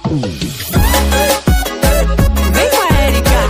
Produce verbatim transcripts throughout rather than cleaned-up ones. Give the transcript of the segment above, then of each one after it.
Vem com a Érica.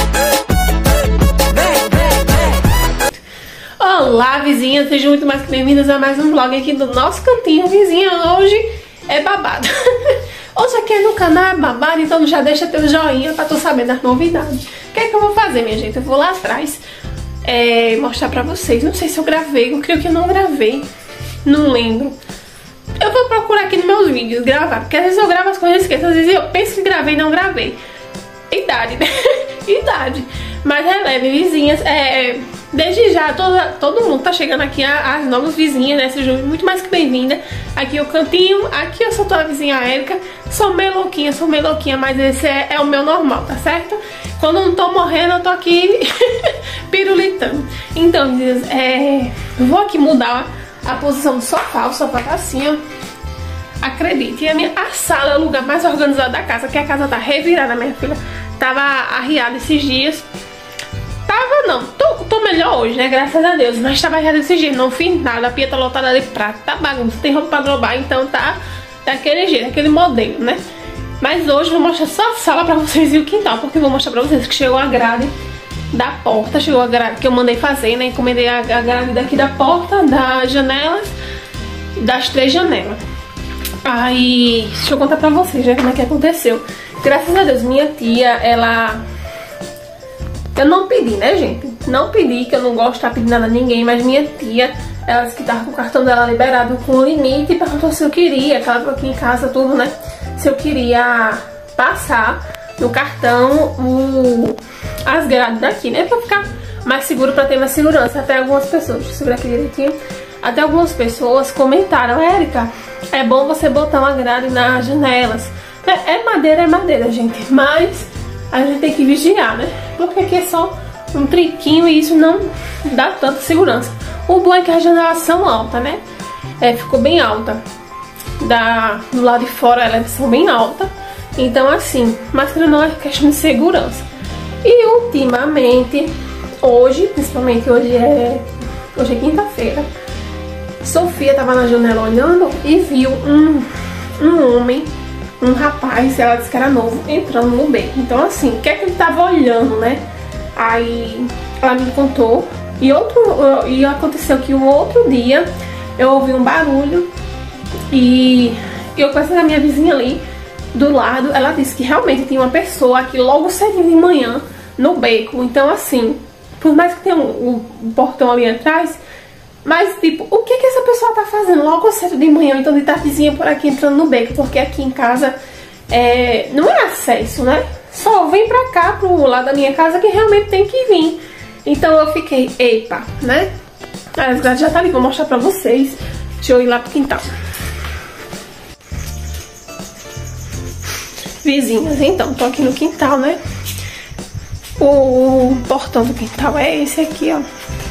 Vem, vem, vem. Olá, vizinhas, sejam muito mais que bem-vindas a mais um vlog aqui do nosso cantinho. Vizinha, hoje é babado. Hoje aqui no canal é babado, então já deixa teu joinha pra tu saber das novidades. O que é que eu vou fazer, minha gente? Eu vou lá atrás é, mostrar pra vocês. Não sei se eu gravei, eu creio que eu não gravei. Não lembro. Eu vou procurar aqui nos meus vídeos gravar, porque às vezes eu gravo as coisas e esqueço. Às vezes eu penso que gravei e não gravei. Idade, né? Idade. Mas releve, vizinhas. É, desde já, toda, todo mundo tá chegando aqui, as novas vizinhas, né? Sejam muito mais que bem-vinda. Aqui o cantinho, aqui eu sou tua vizinha Érica. Sou meio louquinha, sou meio louquinha, mas esse é, é o meu normal, tá certo? Quando eu não tô morrendo, eu tô aqui pirulitando. Então, vizinhas, é, vou aqui mudar a posição do sofá. O sofá tá assim, ó. Acredite, e a, minha, a sala é o lugar mais organizado da casa, que a casa tá revirada, minha filha. Tava arriada esses dias. Tava não, tô, tô melhor hoje, né, graças a Deus. Mas tava arriada esses dias, não fiz nada. A pia tá lotada de prato, tá bagunça, tem roupa pra globar. Então tá daquele jeito, daquele modelo, né. Mas hoje eu vou mostrar só a sala pra vocês e o quintal, porque eu vou mostrar pra vocês que chegou a grade da porta. Chegou a grade que eu mandei fazer, né, encomendei a, a grade daqui da porta, das janelas, das três janelas. Aí, deixa eu contar pra vocês, né, como é que aconteceu. Graças a Deus, minha tia, ela... Eu não pedi, né, gente? Não pedi, que eu não gosto de estar pedindo nada a ninguém, mas minha tia, ela disse que tava com o cartão dela liberado com limite e perguntou se eu queria, que ela ficou aqui em casa, tudo, né? Se eu queria passar no cartão o... as grades daqui, né? Pra ficar mais seguro, pra ter mais segurança. Até algumas pessoas, deixa eu segurar aqui direitinho. Até algumas pessoas comentaram: Érica, é bom você botar uma grade nas janelas. É, é madeira, é madeira, gente. Mas a gente tem que vigiar, né? Porque aqui é só um trinquinho e isso não dá tanta segurança. O bom é que as janelas são altas, né? É, ficou bem alta. Da, do lado de fora elas são bem altas. Então assim, mas não é questão de segurança. E ultimamente, hoje, principalmente hoje é, hoje é quinta-feira, Sofia tava na janela olhando e viu um, um homem, um rapaz, ela disse que era novo, entrando no beco. Então assim, o que é que ele tava olhando, né? Aí ela me contou. E, outro, e aconteceu que o outro dia eu ouvi um barulho e eu conheci a minha vizinha ali do lado. Ela disse que realmente tinha uma pessoa aqui logo cedinho de manhã no beco. Então assim, por mais que tenha um, um portão ali atrás, mas, tipo, o que que essa pessoa tá fazendo logo cedo de manhã, então de tardezinha por aqui entrando no beco? Porque aqui em casa é, não é acesso, né? Só vem pra cá, pro lado da minha casa, que realmente tem que vir. Então eu fiquei, epa, né? As grades já tá ali, vou mostrar pra vocês. Deixa eu ir lá pro quintal. Vizinhas, então, tô aqui no quintal, né? O portão do quintal é esse aqui, ó.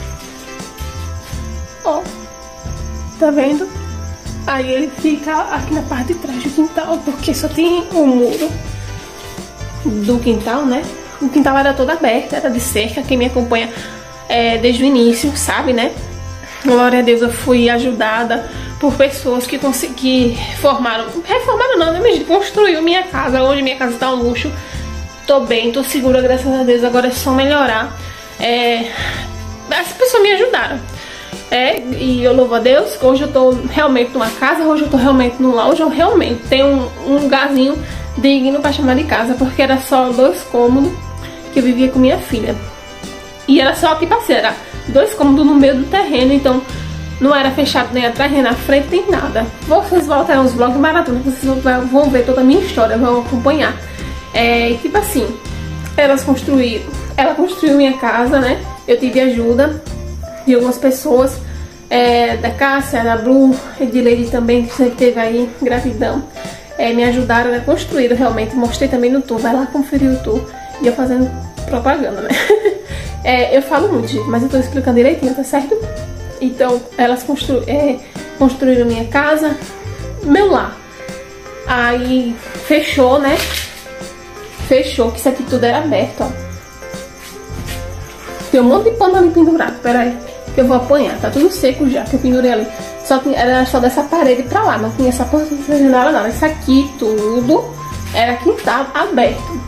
Ó, tá vendo? Aí ele fica aqui na parte de trás do quintal, porque só tem o muro do quintal, né? O quintal era todo aberto, era de cerca. Quem me acompanha é, desde o início sabe, né? Glória a Deus, eu fui ajudada por pessoas que conseguiram, formaram, reformaram não, né? Mas construiu minha casa. Hoje minha casa tá um luxo. Tô bem, tô segura, graças a Deus. Agora é só melhorar. É, as pessoas me ajudaram. É, e eu louvo a Deus, hoje eu tô realmente numa casa, hoje eu tô realmente num lar, hoje eu realmente tenho um, um lugarzinho digno pra chamar de casa, porque era só dois cômodos que eu vivia com minha filha. E era só, tipo assim, era dois cômodos no meio do terreno, então não era fechado nem atrás, nem na frente, nem nada. Vocês voltarem os vlogs maratonas, vocês vão ver toda a minha história, vão acompanhar. É, tipo assim, elas construíram, ela construiu minha casa, né, eu tive ajuda de algumas pessoas, é, da Cássia, da Bru, de Lady também, que sempre teve aí gratidão, é, me ajudaram a construir realmente. Mostrei também no tour, vai lá conferir o tour e eu fazendo propaganda, né? É, eu falo muito, gente, mas eu tô explicando direitinho, tá certo? Então, elas constru é, construíram minha casa, meu lar. Aí fechou, né? Fechou, que isso aqui tudo era aberto, ó. Tem um monte de pano ali pendurado, peraí, que eu vou apanhar. Tá tudo seco já, que eu pendurei ali. Só tinha, era só dessa parede pra lá, não tinha essa porta de janela, não. Isso aqui tudo era quintal aberto.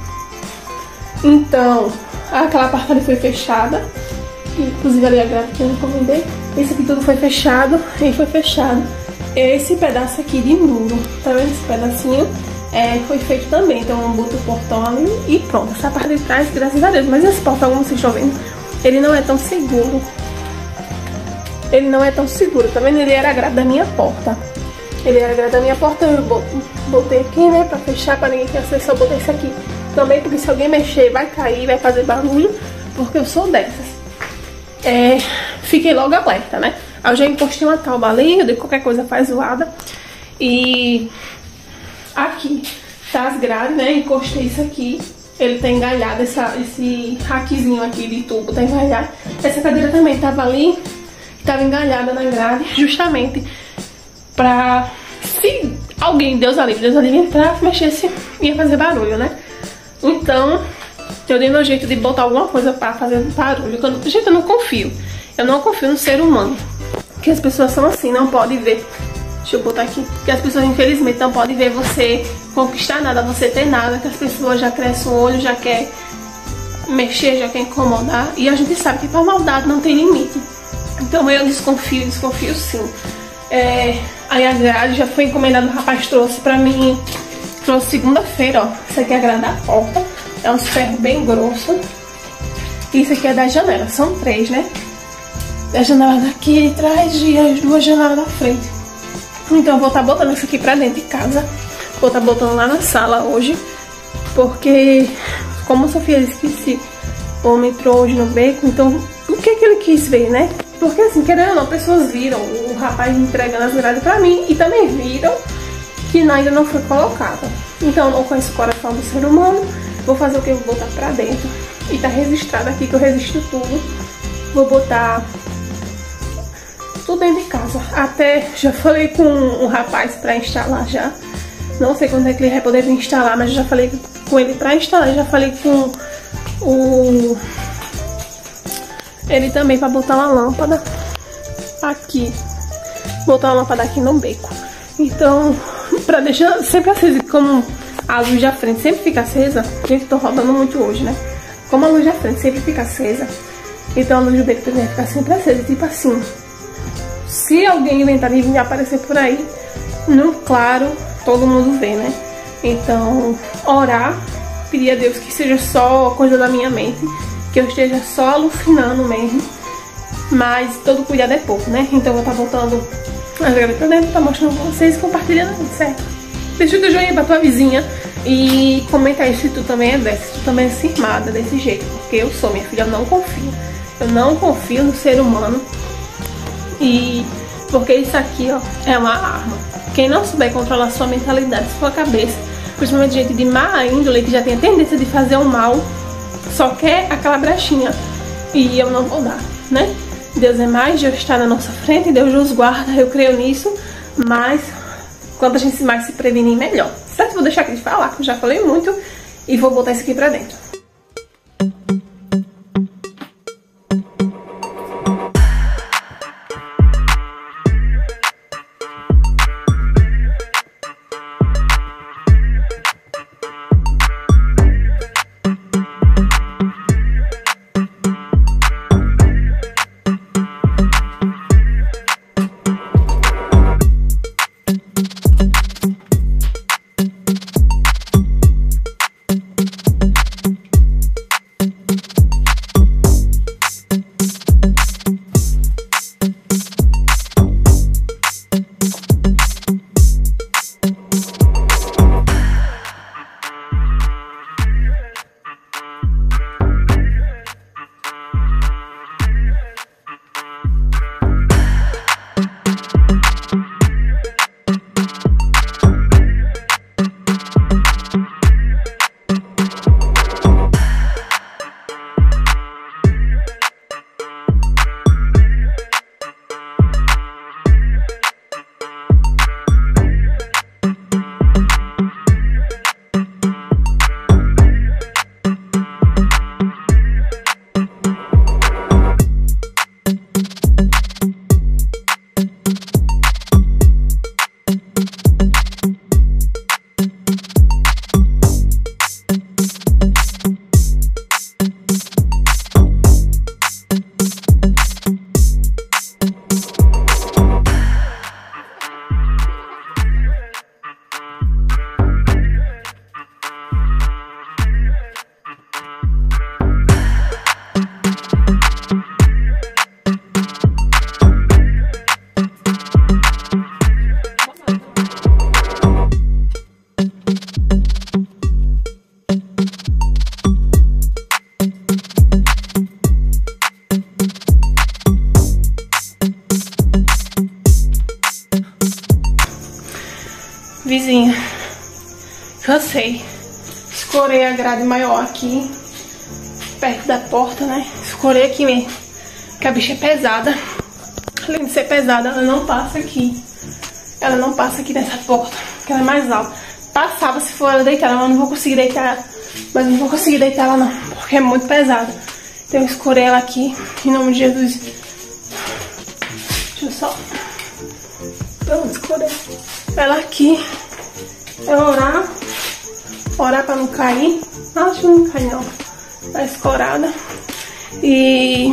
Então, aquela parte ali foi fechada. Inclusive ali a grade que eu encomendei. Esse aqui tudo foi fechado e foi fechado. Esse pedaço aqui de muro, tá vendo esse pedacinho? É, foi feito também, então eu boto o portão ali e pronto. Essa parte de trás, graças a Deus. Mas esse portão, como vocês estão vendo, ele não é tão seguro. Ele não é tão seguro, tá vendo? Ele era a grade da minha porta. Ele era a grade da minha porta, eu botei aqui, né, pra fechar, pra ninguém ter acesso. Eu botei esse aqui também, porque se alguém mexer, vai cair, vai fazer barulho, porque eu sou dessas. É, fiquei logo alerta, né? Aí eu já encostei uma tábua ali, eu dei qualquer coisa faz zoada. E aqui tá as grades, né? Encostei isso aqui. Ele tá engalhado, essa, esse raquezinho aqui de tubo tá engalhado. Essa cadeira também tava ali, tava engalhada na grade, justamente pra se alguém, Deus livre, Deus livre entrar, mexesse, ia fazer barulho, né? Então, eu dei meu jeito de botar alguma coisa pra fazer barulho. Quando, gente, eu não confio. Eu não confio no ser humano. Que as pessoas são assim, não podem ver. Deixa eu botar aqui. Que as pessoas, infelizmente, não podem ver você conquistar nada, você ter nada. Que as pessoas já crescem o olho, já quer mexer, já quer incomodar. E a gente sabe que pra maldade não tem limite. Então eu desconfio, desconfio sim. É, aí a grade já foi encomendada, o rapaz trouxe pra mim. Trouxe segunda-feira, ó. Isso aqui é a grade da porta. É uns ferros bem grossos. E isso aqui é das janelas, são três, né? A janela daqui de trás e as duas janelas da frente. Então eu vou estar botando isso aqui pra dentro de casa. Vou estar botando lá na sala hoje. Porque, como a Sofia disse que esse homem entrou hoje no beco, então o que que ele quis ver, né? Porque assim, querendo ou não, pessoas viram o rapaz entregando as grades pra mim e também viram que ainda não foi colocada. Então eu não conheço o coração do ser humano. Vou fazer o que? Vou botar pra dentro. E tá registrado aqui que eu resisto tudo. Vou botar tudo dentro de casa. Até já falei com um rapaz pra instalar já. Não sei quando é que ele vai poder vir instalar, mas já falei com ele pra instalar. Já falei com o... ele também pra botar uma lâmpada aqui. Botar uma lâmpada aqui no beco. Então, pra deixar sempre acesa, como a luz da frente sempre fica acesa. Gente, tô rodando muito hoje, né? Como a luz da frente sempre fica acesa, então a luz do beco também vai ficar sempre acesa. Tipo assim, se alguém inventar de vir aparecer por aí, no claro, todo mundo vê, né? Então, orar, pedir a Deus que seja só coisa da minha mente, que eu esteja só alucinando mesmo. Mas todo cuidado é pouco, né? Então eu vou estar botando as grades pra dentro, tá mostrando pra vocês e compartilhando, certo? Deixa o teu joinha pra tua vizinha e comenta aí se tu também é dessa, se tu também é firmada desse jeito. Porque eu sou, minha filha, eu não confio. Eu não confio no ser humano. E porque isso aqui, ó, é uma arma. Quem não souber controlar sua mentalidade, sua cabeça, principalmente gente de má índole, que já tem a tendência de fazer o mal, só quer aquela brechinha. E eu não vou dar, né? Deus é mais, Deus está na nossa frente, Deus nos guarda, eu creio nisso. Mas quanto a gente mais se prevenir, melhor. Certo? Vou deixar aqui de falar, que eu já falei muito. E vou botar isso aqui pra dentro. Cansei. Escorei a grade maior aqui, perto da porta, né? Escorei aqui mesmo, que a bicha é pesada. Além de ser pesada, ela não passa aqui. Ela não passa aqui nessa porta, porque ela é mais alta. Passava se for ela deitar, mas eu não vou conseguir deitar. Mas eu não vou conseguir deitar ela não, porque é muito pesada. Então eu escorei ela aqui, em nome de Jesus. Deixa eu só... Pronto, escorei ela aqui. É orar. Orar pra não cair. Acho que não cai não. Tá escorada. E...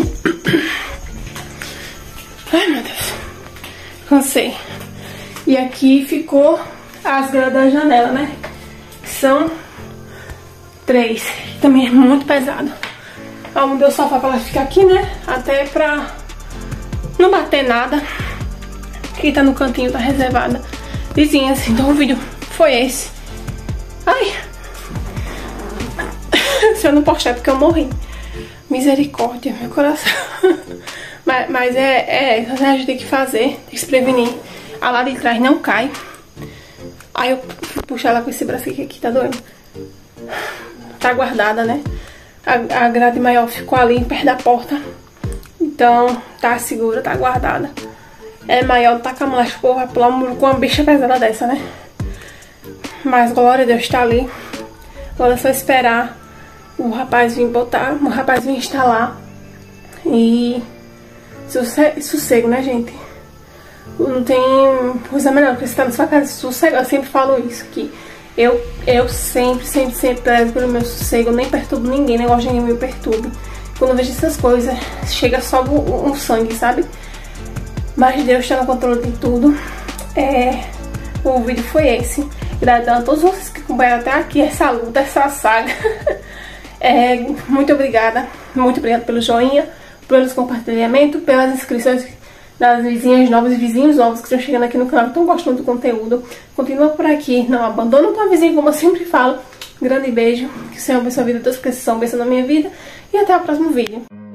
Ai, meu Deus. Cansei. E aqui ficou as grades da janela, né? São três. Também é muito pesado. Eu mudei o sofá pra ela ficar aqui, né? Até pra não bater nada. Aqui tá no cantinho, tá reservada. Vizinhas, então o vídeo foi esse. Ai. Se eu não postar é porque eu morri. Misericórdia, meu coração. Mas, mas é, é, a gente tem que fazer, tem que se prevenir. A lá de trás não cai. Aí eu fui puxar ela com esse braço aqui, que tá doendo. Tá guardada, né? A, a grade maior ficou ali, perto da porta. Então, tá segura, tá guardada. É maior, tá com a mão, porra, pular um muro com uma bicha pesada dessa, né? Mas, glória a Deus, tá ali. Agora é só esperar o rapaz vir botar, o rapaz vir instalar. E... Sossego, sossego, né, gente? Não tem coisa melhor que você tá na sua casa. Sossego, eu sempre falo isso aqui. Eu, eu sempre, sempre, sempre prezo pelo meu sossego. Eu nem perturbo ninguém, nem gosto de ninguém me perturbe. Quando eu vejo essas coisas, chega só um, um sangue, sabe? Mas Deus está no controle de tudo. É, o vídeo foi esse. Gratidão a todos vocês que acompanharam até aqui essa luta, essa saga. É, muito obrigada. Muito obrigada pelo joinha, pelos compartilhamentos, pelas inscrições das vizinhas novas e vizinhos novos que estão chegando aqui no canal, que estão gostando do conteúdo. Continua por aqui, não abandona tua vizinha, como eu sempre falo. Grande beijo, que o Senhor abençoe a vida de todos, porque vocês são bênção na minha vida. E até o próximo vídeo.